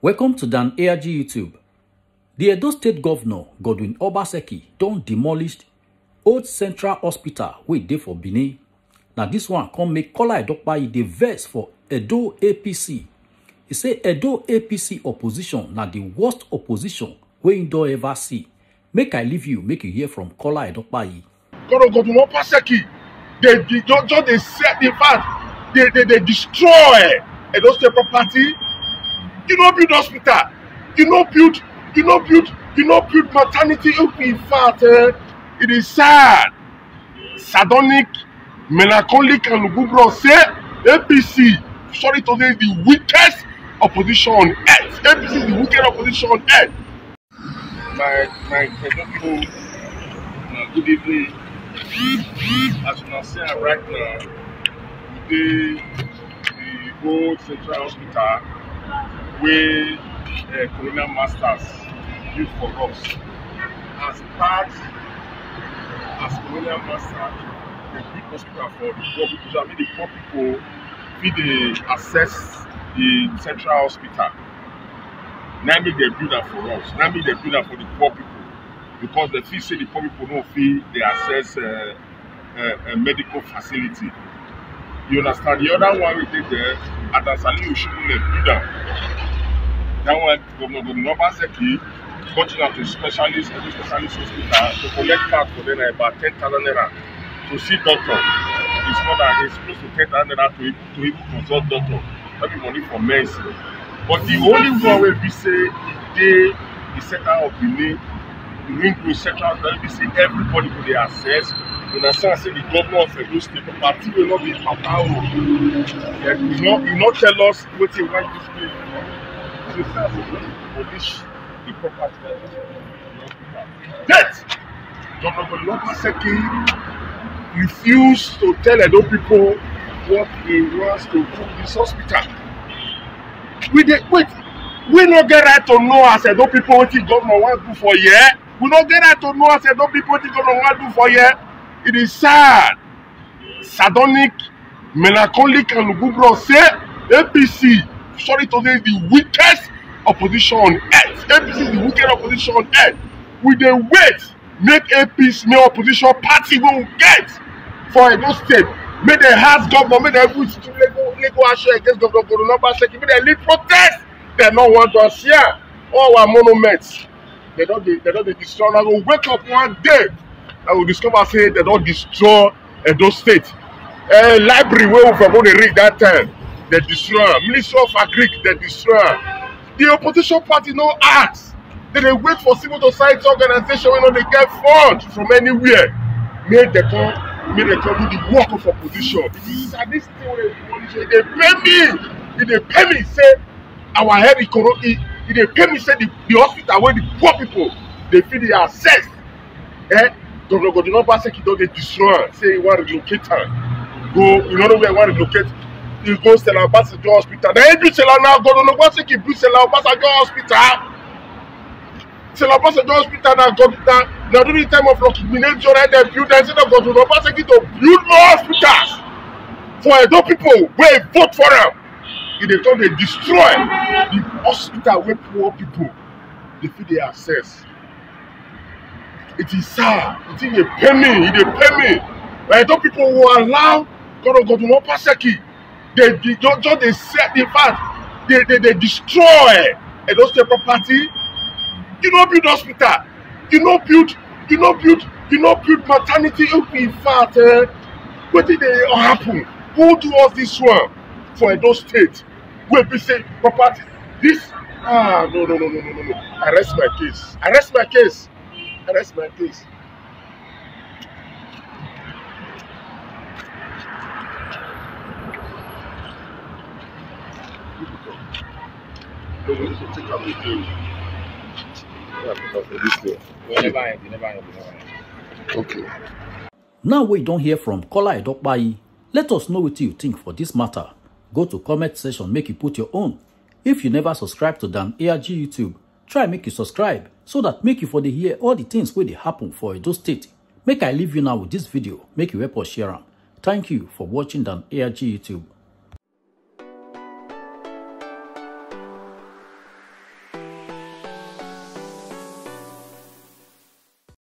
Welcome to Dan ARG YouTube. The Edo State Governor Godwin Obaseki don demolished old Central Hospital wey dey for Benin. Now this one come make Kola Edokpayi dey vex for Edo APC. He say Edo APC opposition na the worst opposition wey you don ever see. Make I leave you, make you hear from Kola Edokpayi. Godwin Obaseki, they set the fact they destroy Edo State property. You no build hospital, you no build maternity. In fact, it is sad, sardonic, melancholic, and lugubrious. Say APC, sorry to say, the weakest opposition on earth. APC is the weakest opposition on earth. My good evening. As you can see right now, today the old Central Hospital where colonial masters built for us. As colonial masters, they built hospital for the poor people. So I mean the poor people fit dey access the Central Hospital. Now they build that for us. Now they build that for the poor people. Because the fee say the poor people don't feel they access a medical facility. You understand? The other one we did there, at Asali, you shouldn't build that. That one, Governor Obaseki got out to specialist hospital to collect card for them about 10,000 naira to see doctor. It's more than it's close to 10,000 naira to even consult doctor. That be money for medicine. But the only one where we say the center of Benin, the ring road central, we say everybody could they access. You understand? Say the governor of Edo State party will not be Papa. You not tell us what you want to do. So polish the property that Governor Obaseki refused to tell Edo people what he wants to do this hospital. We no get right to know as Edo people what the governor want to do for here. We no get right to know as Edo people what the governor want to do for here. It is sad, sardonic, melancholic, and lugubrious. Say APC, sorry to say, the weakest opposition on earth. APC is the weakest opposition on earth. We dey wait, make APC, make opposition party we get for Edo State. Make the house government, make the legal action against Governor Godwin Obaseki. Make the lead protest. They don't want to share all our monuments. They don't destroy. I will wake up one day. I will discover say they don't destroy Edo State. Library where we for going to read that time, they destroy. Ministry of Agric, they destroy. The opposition party no acts. They wait for civil society organization when they get funds from anywhere. Make they come do the work of opposition. And this thing they pay me. They pay me say our head economy. They pay me say the hospital where the poor people they feel they access. Governor Godwin Obaseki don't get destroyed. Say you want to relocate her. Go, you know where you want to relocate. You go to the Obaseki Hospital. Then you tell now Godwin Obaseki build the Obaseki Hospital. The Obaseki Hospital now during the time of liquidation, they build. They say Godwin Obaseki to build more hospitals for Edo people. Where vote for them. If they come, they destroy the hospital where poor people they feel they access. It is sad. It is a penny. It is a penny. But those people who allow Godwin Obaseki, they set the fact they destroy Edo State property. You no build hospital. You no build maternity. In fact, what did they happen? Who do us this one for Edo State? Where we say property. This no. Arrest my case. Arrest my case. Arrest my case. Okay. Now we don't hear from Kola Edokpayi. Let us know what you think for this matter. Go to comment section, make you put your own. If you never subscribe to Dan ARG YouTube, try make you subscribe so that make you for the hear all the things where they happen for Edo State. Make I leave you now with this video, make you help us share them. Thank you for watching Dan ARG YouTube.